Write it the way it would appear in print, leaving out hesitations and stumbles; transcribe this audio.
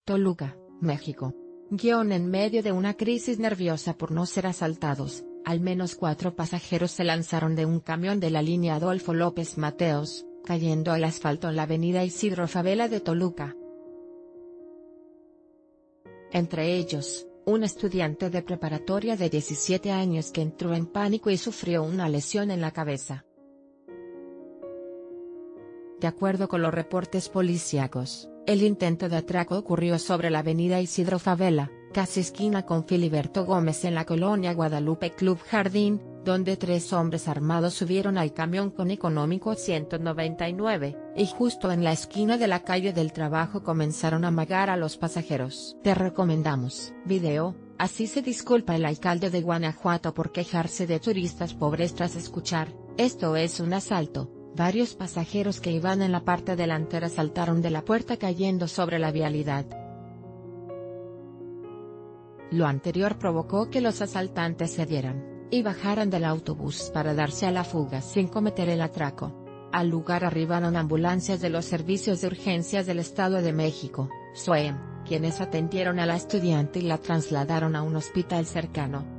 Toluca, México. En medio de una crisis nerviosa por no ser asaltados, al menos 4 pasajeros se lanzaron de un camión de la línea Adolfo López Mateos, cayendo al asfalto en la avenida Isidro Fabela de Toluca. Entre ellos, un estudiante de preparatoria de 17 años que entró en pánico y sufrió una lesión en la cabeza. De acuerdo con los reportes policíacos, el intento de atraco ocurrió sobre la avenida Isidro Fabela, casi esquina con Filiberto Gómez en la colonia Guadalupe Club Jardín, donde 3 hombres armados subieron al camión con Económico 199, y justo en la esquina de la calle del Trabajo comenzaron a amagar a los pasajeros. Te recomendamos video. Así se disculpa el alcalde de Guanajuato por quejarse de turistas pobres tras escuchar: "Esto es un asalto". Varios pasajeros que iban en la parte delantera saltaron de la puerta cayendo sobre la vialidad. Lo anterior provocó que los asaltantes cedieran y bajaran del autobús para darse a la fuga sin cometer el atraco. Al lugar arribaron ambulancias de los servicios de urgencias del Estado de México, SUEM, quienes atendieron a la estudiante y la trasladaron a un hospital cercano.